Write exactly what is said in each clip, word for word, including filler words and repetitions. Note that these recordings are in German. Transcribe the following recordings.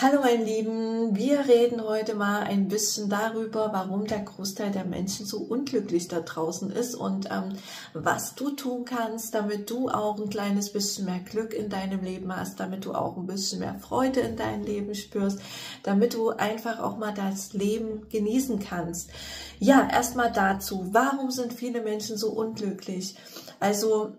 Hallo mein Lieben, wir reden heute mal ein bisschen darüber, warum der Großteil der Menschen so unglücklich da draußen ist und ähm, was du tun kannst, damit du auch ein kleines bisschen mehr Glück in deinem Leben hast, damit du auch ein bisschen mehr Freude in deinem Leben spürst, damit du einfach auch mal das Leben genießen kannst. Ja, erstmal dazu, warum sind viele Menschen so unglücklich? Also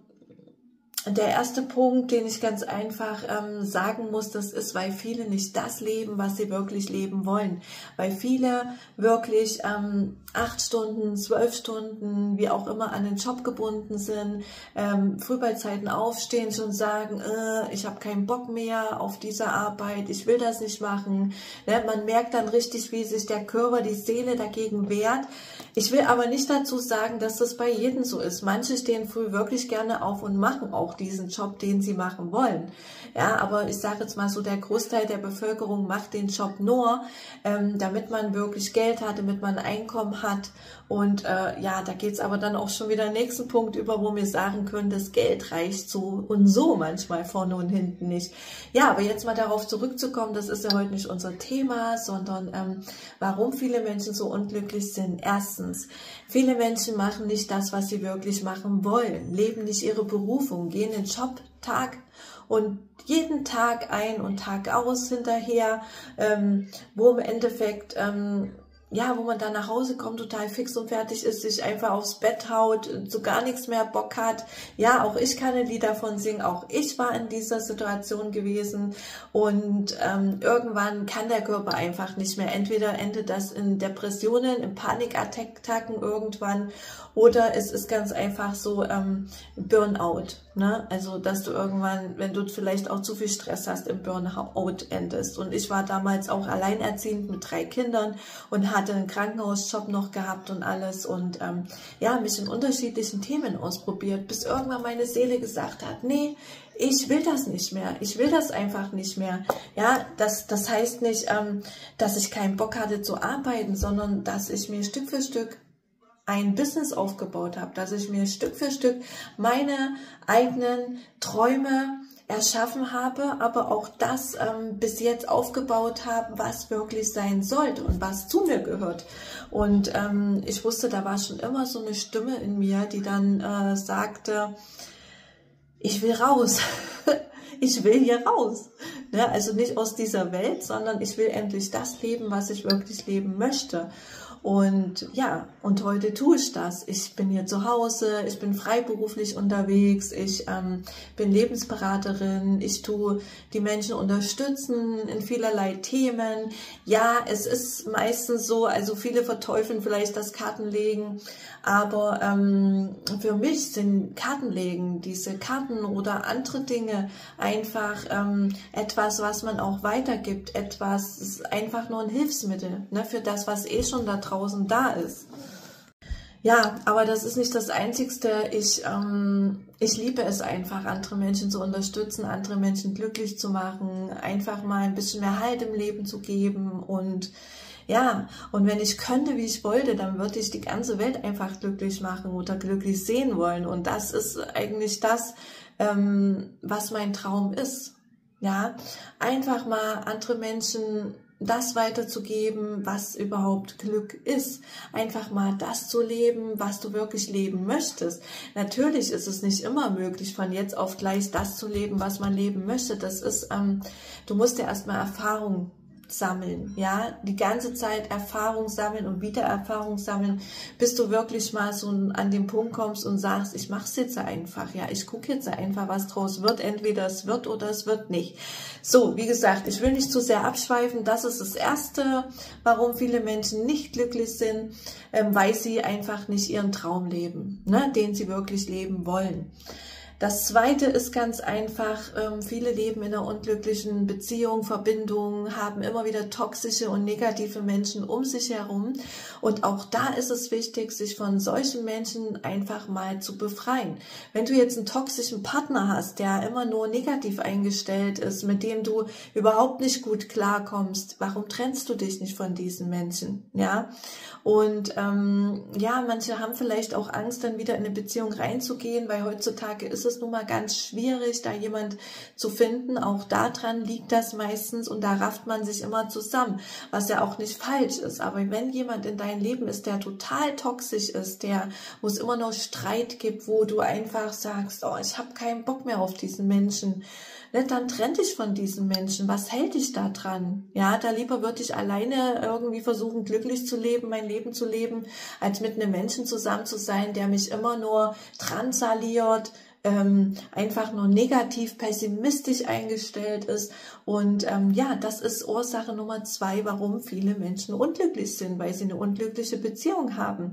der erste Punkt, den ich ganz einfach ähm, sagen muss, das ist, weil viele nicht das leben, was sie wirklich leben wollen. Weil viele wirklich ähm, acht Stunden, zwölf Stunden, wie auch immer, an den Job gebunden sind, ähm, früh bei Zeiten aufstehen und sagen, äh, ich habe keinen Bock mehr auf diese Arbeit, ich will das nicht machen. Ne? Man merkt dann richtig, wie sich der Körper, die Seele dagegen wehrt. Ich will aber nicht dazu sagen, dass das bei jedem so ist. Manche stehen früh wirklich gerne auf und machen auch diesen Job, den sie machen wollen. Ja, aber ich sage jetzt mal so, der Großteil der Bevölkerung macht den Job nur, ähm, damit man wirklich Geld hat, damit man ein Einkommen hat. Und äh, ja, da geht's aber dann auch schon wieder den nächsten Punkt über, wo wir sagen können, das Geld reicht so und so manchmal vorne und hinten nicht. Ja, aber jetzt mal darauf zurückzukommen, das ist ja heute nicht unser Thema, sondern ähm, warum viele Menschen so unglücklich sind. Erstens, viele Menschen machen nicht das, was sie wirklich machen wollen, leben nicht ihre Berufung, gehen in den Job Tag und jeden Tag ein und Tag aus hinterher, ähm, wo im Endeffekt ähm, ja, wo man dann nach Hause kommt, total fix und fertig ist, sich einfach aufs Bett haut, so gar nichts mehr Bock hat. Ja, auch ich kann ein Lied davon singen, auch ich war in dieser Situation gewesen und ähm, irgendwann kann der Körper einfach nicht mehr. Entweder endet das in Depressionen, in Panikattacken irgendwann oder es ist ganz einfach so ähm, Burnout. Ne? Also, dass du irgendwann, wenn du vielleicht auch zu viel Stress hast, im Burnout endest. Und ich war damals auch alleinerziehend mit drei Kindern und hatte einen Krankenhausjob noch gehabt und alles und ähm, ja, mich in unterschiedlichen Themen ausprobiert, bis irgendwann meine Seele gesagt hat, nee, ich will das nicht mehr, ich will das einfach nicht mehr. Ja, das, das heißt nicht, ähm, dass ich keinen Bock hatte zu arbeiten, sondern dass ich mir Stück für Stück ein Business aufgebaut habe, dass ich mir Stück für Stück meine eigenen Träume erschaffen habe, aber auch das ähm, bis jetzt aufgebaut habe, was wirklich sein sollte und was zu mir gehört. Und ähm, ich wusste, da war schon immer so eine Stimme in mir, die dann äh, sagte, ich will raus. Ich will hier raus. Ne? Also nicht aus dieser Welt, sondern ich will endlich das leben, was ich wirklich leben möchte. Und ja, und heute tue ich das. Ich bin hier zu Hause, ich bin freiberuflich unterwegs, ich ähm, bin Lebensberaterin, ich tue die Menschen unterstützen in vielerlei Themen. Ja, es ist meistens so, also viele verteufeln vielleicht das Kartenlegen, aber ähm, für mich sind Kartenlegen, diese Karten oder andere Dinge einfach ähm, etwas, was man auch weitergibt, etwas, ist einfach nur ein Hilfsmittel, ne, für das, was eh schon da draußen da ist. Ja, aber das ist nicht das Einzigste. Ich, ähm, ich liebe es einfach, andere Menschen zu unterstützen, andere Menschen glücklich zu machen, einfach mal ein bisschen mehr Halt im Leben zu geben und ja, und wenn ich könnte, wie ich wollte, dann würde ich die ganze Welt einfach glücklich machen oder glücklich sehen wollen. Und das ist eigentlich das, ähm, was mein Traum ist. Ja, einfach mal andere Menschen das weiterzugeben, was überhaupt Glück ist. Einfach mal das zu leben, was du wirklich leben möchtest. Natürlich ist es nicht immer möglich, von jetzt auf gleich das zu leben, was man leben möchte. Das ist, ähm, du musst ja erstmal Erfahrung sammeln, ja, die ganze Zeit Erfahrung sammeln und wieder Erfahrung sammeln, bis du wirklich mal so an den Punkt kommst und sagst, ich mache es jetzt einfach, ja, ich gucke jetzt einfach, was draus wird, entweder es wird oder es wird nicht. So, wie gesagt, ich will nicht zu sehr abschweifen, das ist das Erste, warum viele Menschen nicht glücklich sind, ähm, weil sie einfach nicht ihren Traum leben, ne, den sie wirklich leben wollen. Das Zweite ist ganz einfach, ähm, viele leben in einer unglücklichen Beziehung, Verbindung, haben immer wieder toxische und negative Menschen um sich herum. Und auch da ist es wichtig, sich von solchen Menschen einfach mal zu befreien. Wenn du jetzt einen toxischen Partner hast, der immer nur negativ eingestellt ist, mit dem du überhaupt nicht gut klarkommst, warum trennst du dich nicht von diesen Menschen? Ja, und ähm, ja, manche haben vielleicht auch Angst, dann wieder in eine Beziehung reinzugehen, weil heutzutage ist ist es nun mal ganz schwierig, da jemand zu finden. Auch daran liegt das meistens und da rafft man sich immer zusammen, was ja auch nicht falsch ist. Aber wenn jemand in deinem Leben ist, der total toxisch ist, der, wo es immer noch Streit gibt, wo du einfach sagst, oh, ich habe keinen Bock mehr auf diesen Menschen, ne, dann trenn dich von diesen Menschen. Was hält dich da dran? Ja, da lieber würde ich alleine irgendwie versuchen, glücklich zu leben, mein Leben zu leben, als mit einem Menschen zusammen zu sein, der mich immer nur drangsaliert, ähm, einfach nur negativ, pessimistisch eingestellt ist. Und ähm, ja, das ist Ursache Nummer zwei, warum viele Menschen unglücklich sind, weil sie eine unglückliche Beziehung haben.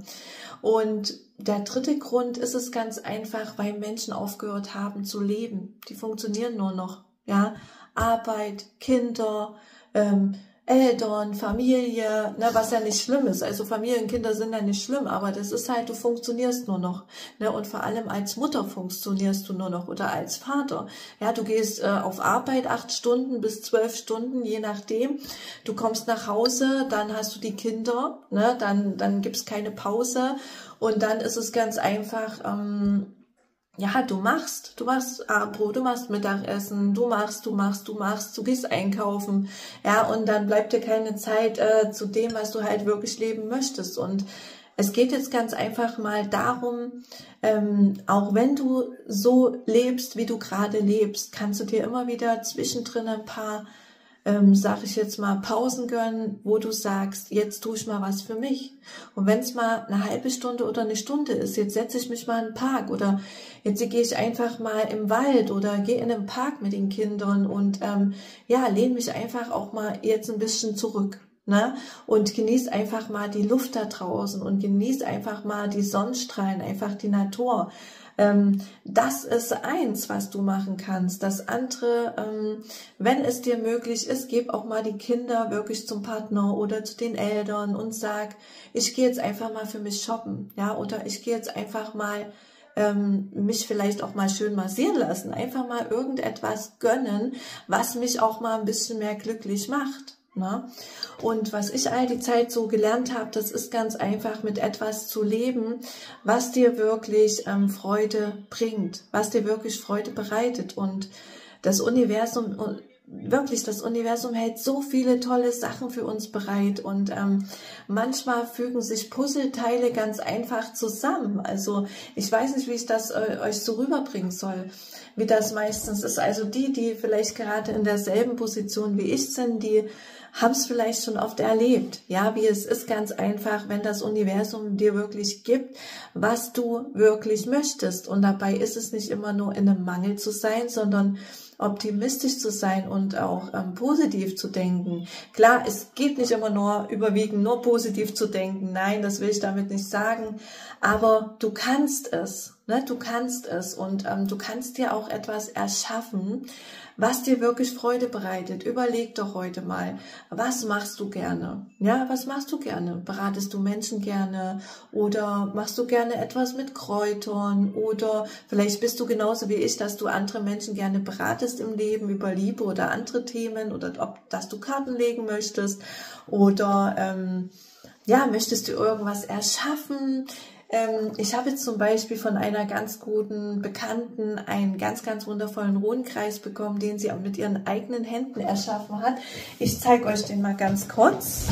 Und der dritte Grund ist es ganz einfach, weil Menschen aufgehört haben zu leben. Die funktionieren nur noch. Ja, Arbeit, Kinder, ähm, Eltern, Familie, ne, was ja nicht schlimm ist. Also Familie und Kinder sind ja nicht schlimm, aber das ist halt, du funktionierst nur noch. Ne, und vor allem als Mutter funktionierst du nur noch oder als Vater. Ja, du gehst äh, auf Arbeit acht Stunden bis zwölf Stunden, je nachdem. Du kommst nach Hause, dann hast du die Kinder, ne, dann, dann gibt's keine Pause und dann ist es ganz einfach, ähm, ja, du machst, du machst Abendbrot, du machst Mittagessen, du machst, du machst, du machst, du gehst einkaufen, ja, und dann bleibt dir keine Zeit äh, zu dem, was du halt wirklich leben möchtest. Und es geht jetzt ganz einfach mal darum, ähm, auch wenn du so lebst, wie du gerade lebst, kannst du dir immer wieder zwischendrin ein paar, ähm, sag ich jetzt mal, Pausen gönnen, wo du sagst, jetzt tue ich mal was für mich. Und wenn es mal eine halbe Stunde oder eine Stunde ist, jetzt setze ich mich mal in den Park oder jetzt gehe ich einfach mal im Wald oder gehe in den Park mit den Kindern und ähm, ja, lehne mich einfach auch mal jetzt ein bisschen zurück. Ne? Und genieß einfach mal die Luft da draußen und genieß einfach mal die Sonnenstrahlen, einfach die Natur. Ähm, das ist eins, was du machen kannst. Das andere, ähm, wenn es dir möglich ist, gib auch mal die Kinder wirklich zum Partner oder zu den Eltern und sag, ich gehe jetzt einfach mal für mich shoppen, ja, oder ich gehe jetzt einfach mal ähm, mich vielleicht auch mal schön massieren lassen, einfach mal irgendetwas gönnen, was mich auch mal ein bisschen mehr glücklich macht. Na? Und was ich all die Zeit so gelernt habe, das ist ganz einfach, mit etwas zu leben, was dir wirklich ähm, Freude bringt, was dir wirklich Freude bereitet. Und das Universum, wirklich, das Universum hält so viele tolle Sachen für uns bereit. Und ähm, manchmal fügen sich Puzzleteile ganz einfach zusammen. Also ich weiß nicht, wie ich das äh, euch so rüberbringen soll, wie das meistens ist. Also die, die vielleicht gerade in derselben Position wie ich sind, die haben es vielleicht schon oft erlebt, ja, wie es ist ganz einfach, wenn das Universum dir wirklich gibt, was du wirklich möchtest. Und dabei ist es nicht immer nur in einem Mangel zu sein, sondern optimistisch zu sein und auch ähm, positiv zu denken. Klar, es geht nicht immer nur überwiegend nur positiv zu denken. Nein, das will ich damit nicht sagen. Aber du kannst es, ne? Du kannst es und ähm, du kannst dir auch etwas erschaffen, was dir wirklich Freude bereitet. Überleg doch heute mal, was machst du gerne? Ja, was machst du gerne? Beratest du Menschen gerne oder machst du gerne etwas mit Kräutern oder vielleicht bist du genauso wie ich, dass du andere Menschen gerne beratest im Leben über Liebe oder andere Themen oder ob, dass du Karten legen möchtest oder ähm, ja, möchtest du irgendwas erschaffen? Ich habe jetzt zum Beispiel von einer ganz guten Bekannten einen ganz, ganz wundervollen Runenkreis bekommen, den sie mit ihren eigenen Händen erschaffen hat. Ich zeige euch den mal ganz kurz.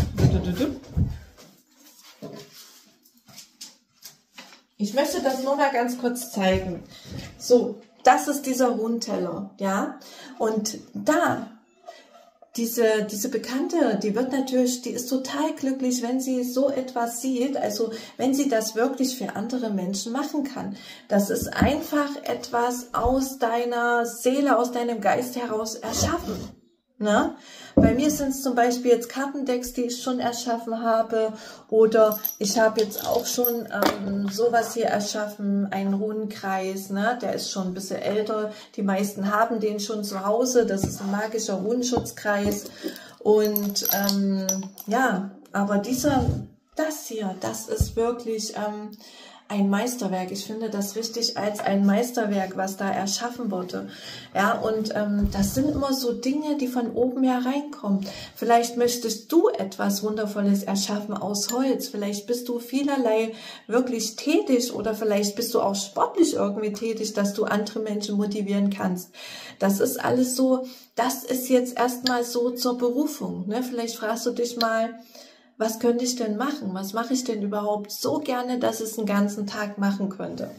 Ich möchte das nur mal ganz kurz zeigen. So, das ist dieser Runenteller, ja. Und da Diese, diese Bekannte, die wird natürlich, die ist total glücklich, wenn sie so etwas sieht, also wenn sie das wirklich für andere Menschen machen kann. Das ist einfach etwas aus deiner Seele, aus deinem Geist heraus erschaffen. Ne? Bei mir sind es zum Beispiel jetzt Kartendecks, die ich schon erschaffen habe, oder ich habe jetzt auch schon ähm, sowas hier erschaffen, einen Runenkreis, ne? Der ist schon ein bisschen älter, die meisten haben den schon zu Hause, das ist ein magischer Runenschutzkreis und ähm, ja, aber dieser, das hier, das ist wirklich ähm, ein Meisterwerk. Ich finde das richtig als ein Meisterwerk, was da erschaffen wurde. Ja, und ähm, das sind immer so Dinge, die von oben hereinkommen. Vielleicht möchtest du etwas Wundervolles erschaffen aus Holz. Vielleicht bist du vielerlei wirklich tätig oder vielleicht bist du auch sportlich irgendwie tätig, dass du andere Menschen motivieren kannst. Das ist alles so, das ist jetzt erstmal so zur Berufung. Ne? Vielleicht fragst du dich mal, was könnte ich denn machen? Was mache ich denn überhaupt so gerne, dass ich es einen ganzen Tag machen könnte?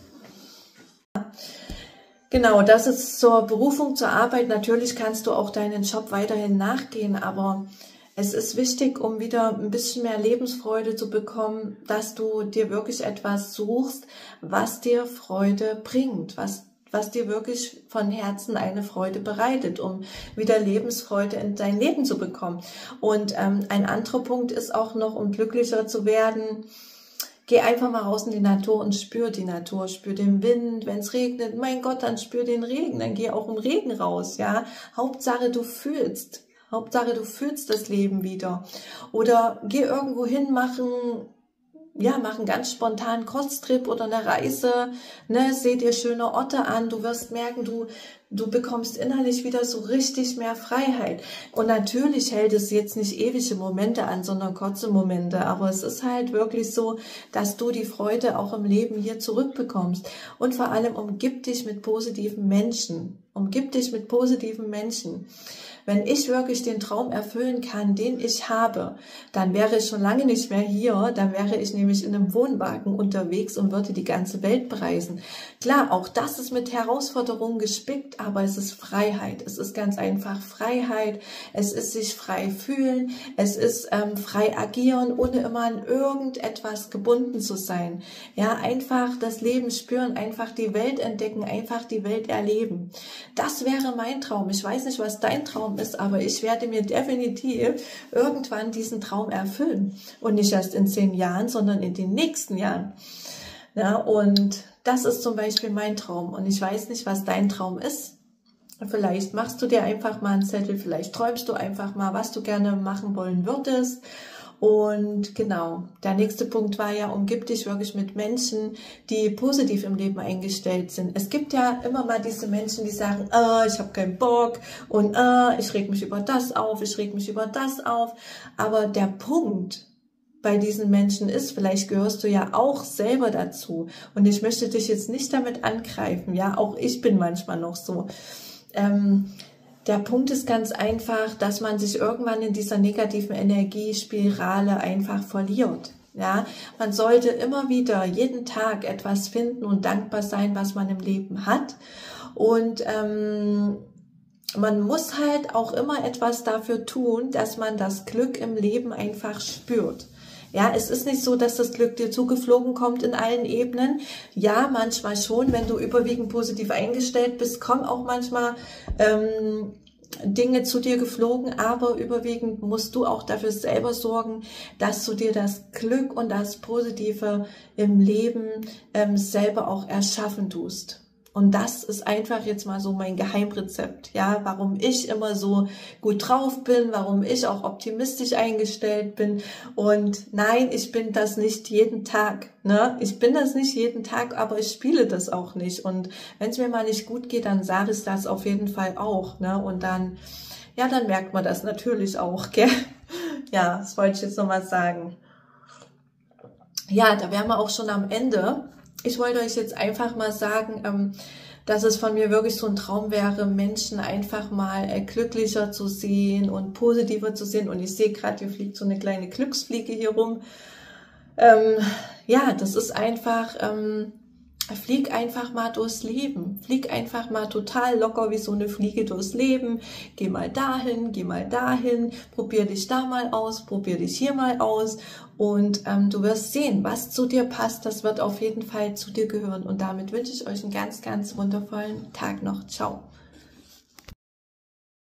Genau, das ist zur Berufung, zur Arbeit. Natürlich kannst du auch deinen Job weiterhin nachgehen, aber es ist wichtig, um wieder ein bisschen mehr Lebensfreude zu bekommen, dass du dir wirklich etwas suchst, was dir Freude bringt, was was dir wirklich von Herzen eine Freude bereitet, um wieder Lebensfreude in dein Leben zu bekommen. Und ähm, ein anderer Punkt ist auch noch, um glücklicher zu werden, geh einfach mal raus in die Natur und spür die Natur, spür den Wind. Wenn es regnet, mein Gott, dann spür den Regen, dann geh auch im Regen raus. Ja, Hauptsache du fühlst, Hauptsache du fühlst das Leben wieder. Oder geh irgendwo hin, machen ja, mach einen ganz spontanen Kurztrip oder eine Reise, ne, seh dir schöne Orte an, du wirst merken, du, du bekommst innerlich wieder so richtig mehr Freiheit. Und natürlich hält es jetzt nicht ewige Momente an, sondern kurze Momente, aber es ist halt wirklich so, dass du die Freude auch im Leben hier zurückbekommst. Und vor allem umgib dich mit positiven Menschen, umgib dich mit positiven Menschen. Wenn ich wirklich den Traum erfüllen kann, den ich habe, dann wäre ich schon lange nicht mehr hier, dann wäre ich nämlich in einem Wohnwagen unterwegs und würde die ganze Welt bereisen. Klar, auch das ist mit Herausforderungen gespickt, aber es ist Freiheit. Es ist ganz einfach Freiheit, es ist sich frei fühlen, es ist ähm, frei agieren, ohne immer an irgendetwas gebunden zu sein. Ja, einfach das Leben spüren, einfach die Welt entdecken, einfach die Welt erleben. Das wäre mein Traum. Ich weiß nicht, was dein Traum ist, aber ich werde mir definitiv irgendwann diesen Traum erfüllen. Und nicht erst in zehn Jahren, sondern in den nächsten Jahren. Ja, und das ist zum Beispiel mein Traum. Und ich weiß nicht, was dein Traum ist. Vielleicht machst du dir einfach mal einen Zettel, vielleicht träumst du einfach mal, was du gerne machen wollen würdest. Und genau, der nächste Punkt war ja, umgib dich wirklich mit Menschen, die positiv im Leben eingestellt sind. Es gibt ja immer mal diese Menschen, die sagen, ah, ich habe keinen Bock und ah, ich reg mich über das auf, ich reg mich über das auf. Aber der Punkt bei diesen Menschen ist, vielleicht gehörst du ja auch selber dazu. Und ich möchte dich jetzt nicht damit angreifen, ja, auch ich bin manchmal noch so. Ähm, Der Punkt ist ganz einfach, dass man sich irgendwann in dieser negativen Energiespirale einfach verliert. Ja, man sollte immer wieder jeden Tag etwas finden und dankbar sein, was man im Leben hat. Und ähm, man muss halt auch immer etwas dafür tun, dass man das Glück im Leben einfach spürt. Ja, es ist nicht so, dass das Glück dir zugeflogen kommt in allen Ebenen. Ja, manchmal schon, wenn du überwiegend positiv eingestellt bist, kommen auch manchmal ähm, Dinge zu dir geflogen, aber überwiegend musst du auch dafür selber sorgen, dass du dir das Glück und das Positive im Leben ähm, selber auch erschaffen tust. Und das ist einfach jetzt mal so mein Geheimrezept, ja, warum ich immer so gut drauf bin, warum ich auch optimistisch eingestellt bin. Und nein, ich bin das nicht jeden Tag, ne? Ich bin das nicht jeden Tag, aber ich spiele das auch nicht. Und wenn es mir mal nicht gut geht, dann sage ich das auf jeden Fall auch, ne? Und dann, ja, dann merkt man das natürlich auch, gell? Ja, das wollte ich jetzt nochmal sagen. Ja, da wären wir auch schon am Ende. Ich wollte euch jetzt einfach mal sagen, dass es von mir wirklich so ein Traum wäre, Menschen einfach mal glücklicher zu sehen und positiver zu sehen. Und ich sehe gerade, hier fliegt so eine kleine Glücksfliege hier rum. Ähm, ja, das ist einfach, ähm, flieg einfach mal durchs Leben. Flieg einfach mal total locker wie so eine Fliege durchs Leben. Geh mal dahin, geh mal dahin, probier dich da mal aus, probier dich hier mal aus. Und ähm, du wirst sehen, was zu dir passt, das wird auf jeden Fall zu dir gehören. Und damit wünsche ich euch einen ganz, ganz wundervollen Tag noch. Ciao.